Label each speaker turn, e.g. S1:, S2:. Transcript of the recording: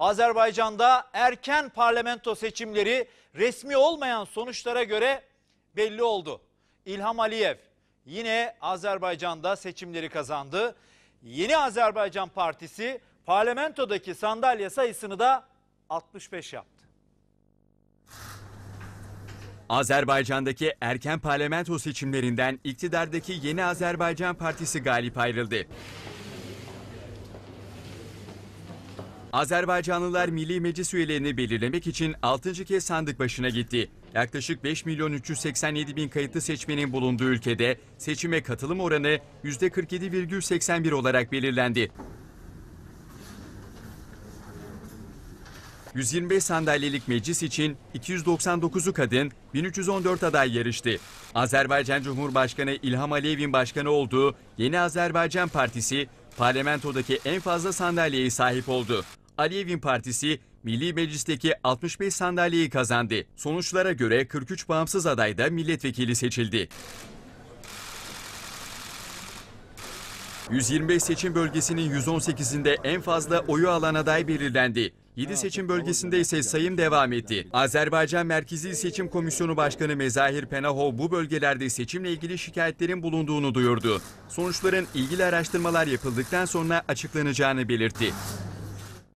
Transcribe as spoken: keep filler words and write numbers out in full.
S1: Azerbaycan'da erken parlamento seçimleri resmi olmayan sonuçlara göre belli oldu. İlham Aliyev yine Azerbaycan'da seçimleri kazandı. Yeni Azerbaycan Partisi parlamentodaki sandalye sayısını da altmış beş yaptı.
S2: Azerbaycan'daki erken parlamento seçimlerinden iktidardaki Yeni Azerbaycan Partisi galip ayrıldı. Azerbaycanlılar Milli Meclis üyelerini belirlemek için altıncı kez sandık başına gitti. Yaklaşık beş milyon üç yüz seksen yedi bin kayıtlı seçmenin bulunduğu ülkede seçime katılım oranı yüzde kırk yedi virgül seksen bir olarak belirlendi. yüz yirmi beş sandalyelik meclis için iki yüz doksan dokuzu kadın, bin üç yüz on dört aday yarıştı. Azerbaycan Cumhurbaşkanı İlham Aliyev'in başkanı olduğu Yeni Azerbaycan Partisi parlamentodaki en fazla sandalyeye sahip oldu. Aliyev'in partisi Milli Meclis'teki altmış beş sandalyeyi kazandı. Sonuçlara göre kırk üç bağımsız aday da milletvekili seçildi. yüz yirmi beş seçim bölgesinin yüz on sekizinde en fazla oyu alan aday belirlendi. yedi seçim bölgesinde ise sayım devam etti. Azerbaycan Merkezi Seçim Komisyonu Başkanı Mezahir Penahov bu bölgelerde seçimle ilgili şikayetlerin bulunduğunu duyurdu. Sonuçların ilgili araştırmalar yapıldıktan sonra açıklanacağını belirtti.